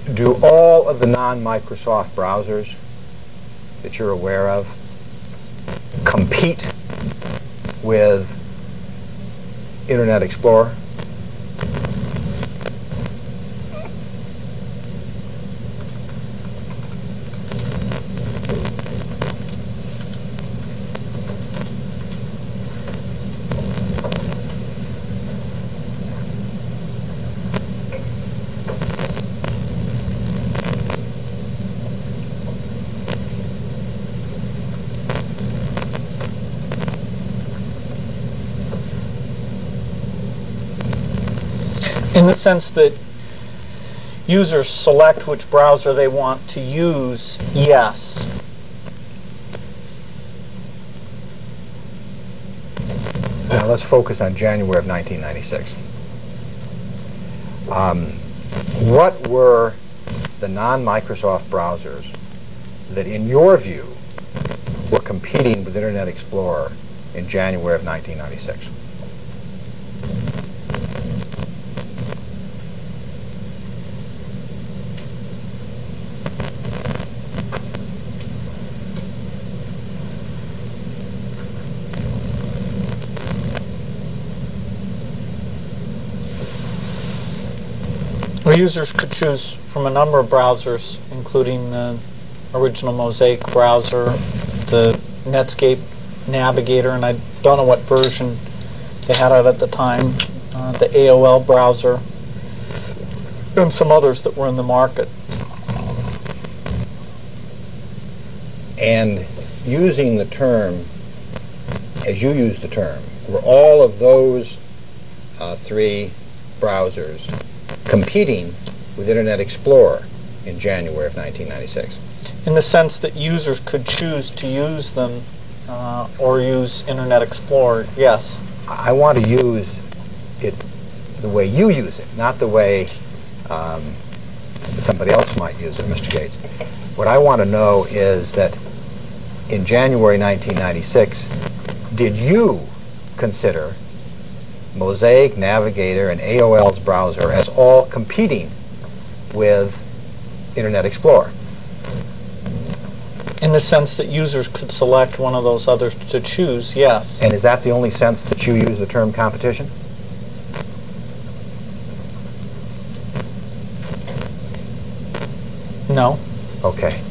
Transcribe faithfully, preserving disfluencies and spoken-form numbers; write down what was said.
do all of the non-Microsoft browsers that you're aware of compete with Internet Explorer? In the sense that users select which browser they want to use, yes. Now let's focus on January of nineteen ninety-six. Um, what were the non-Microsoft browsers that, in your view, were competing with Internet Explorer in January of nineteen ninety-six? Well, users could choose from a number of browsers, including the original Mosaic browser, the Netscape Navigator, and I don't know what version they had out at the time, uh, the A O L browser, and some others that were in the market. And using the term, as you use the term, were all of those uh, three browsers competing with Internet Explorer in January of nineteen ninety-six? In the sense that users could choose to use them uh, or use Internet Explorer, yes. I want to use it the way you use it, not the way um, somebody else might use it, Mister Gates. What I want to know is that in January nineteen ninety-six, did you consider Mosaic, Navigator, and A O L's browser as all competing with Internet Explorer? In the sense that users could select one of those others to choose, yes. And is that the only sense that you use the term competition? No. Okay.